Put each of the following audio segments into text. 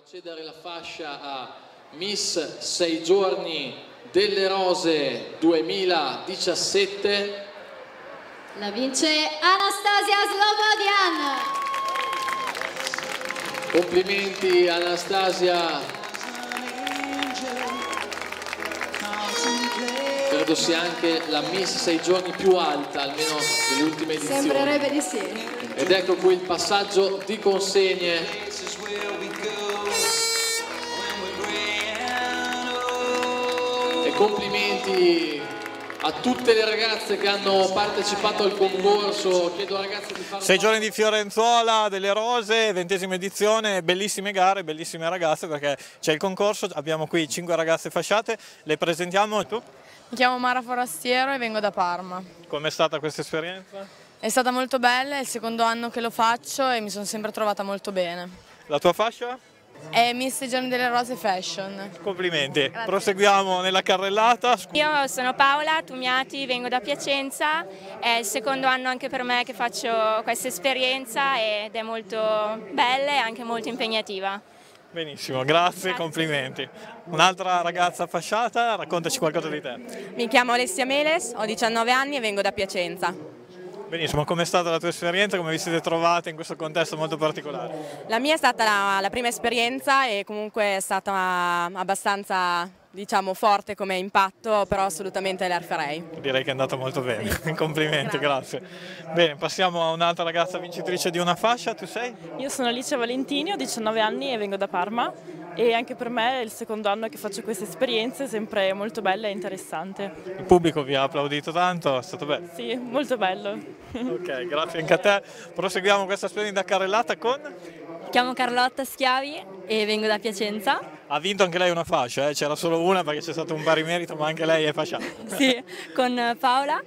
Cedere la fascia a Miss 6 giorni delle Rose 2017. La vince Anastasia Slobodian. Complimenti Anastasia. Credo sia anche la Miss 6 giorni più alta, almeno delle ultime edizioni. Sembrerebbe di sì. Ed ecco qui il passaggio di consegne. E complimenti a tutte le ragazze che hanno partecipato al concorso. Chiedo alle ragazze di fare 6 giorni di Fiorenzuola delle Rose, 20ª edizione, bellissime gare, bellissime ragazze, perché c'è il concorso, abbiamo qui 5 ragazze fasciate, le presentiamo. Tu? Mi chiamo Mara Forastiero e vengo da Parma. Com'è stata questa esperienza? È stata molto bella, è il secondo anno che lo faccio e mi sono sempre trovata molto bene. La tua fascia? È Miss Giorni delle Rose Fashion. Complimenti. Grazie. Proseguiamo nella carrellata. Io sono Paola Tumiati, vengo da Piacenza, è il secondo anno anche per me che faccio questa esperienza ed è molto bella e anche molto impegnativa. Benissimo, grazie, complimenti. Un'altra ragazza fasciata, raccontaci qualcosa di te. Mi chiamo Alessia Meles, ho 19 anni e vengo da Piacenza. Benissimo, com'è stata la tua esperienza? Come vi siete trovate in questo contesto molto particolare? La mia è stata la prima esperienza e comunque è stata abbastanza, diciamo, forte come impatto, però assolutamente la rifarei. Direi che è andato molto bene, complimenti, grazie. Bene, passiamo a un'altra ragazza vincitrice di una fascia, tu sei? Io sono Alicia Valentini, ho 19 anni e vengo da Parma e anche per me è il secondo anno che faccio queste esperienze, sempre molto bella e interessante. Il pubblico vi ha applaudito tanto, è stato bello? Sì, molto bello. Ok, grazie anche a te. Proseguiamo questa splendida carrellata con? Mi chiamo Carlotta Schiavi e vengo da Piacenza. Ha vinto anche lei una fascia, c'era solo una perché c'è stato un pari merito, ma anche lei è fasciata. Sì, con Paola.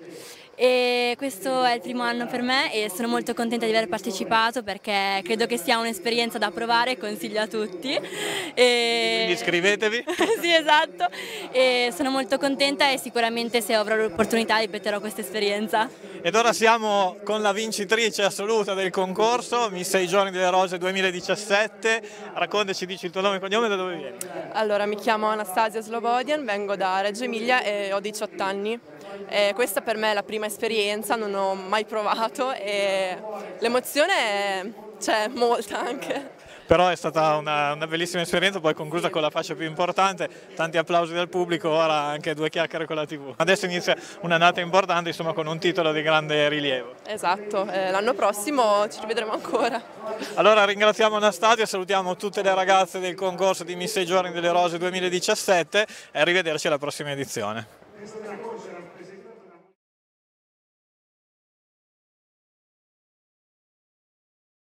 E questo è il primo anno per me e sono molto contenta di aver partecipato perché credo che sia un'esperienza da provare e consiglio a tutti. Quindi iscrivetevi. Sì, esatto, e sono molto contenta e sicuramente se avrò l'opportunità ripeterò questa esperienza. Ed ora siamo con la vincitrice assoluta del concorso, Miss 6 giorni delle Rose 2017. Raccontaci, dici il tuo nome e cognome e da dove vieni? Allora, mi chiamo Anastasia Slobodian, vengo da Reggio Emilia e ho 18 anni. Questa per me è la prima esperienza, non ho mai provato e l'emozione c'è molta anche. Però è stata una bellissima esperienza, poi conclusa con la fascia più importante, tanti applausi dal pubblico, ora anche 2 chiacchiere con la TV. Adesso inizia un'annata importante, insomma, con un titolo di grande rilievo. Esatto, l'anno prossimo ci rivedremo ancora. Allora ringraziamo Anastasia, salutiamo tutte le ragazze del concorso di Miss 6 giorni delle Rose 2017 e arrivederci alla prossima edizione.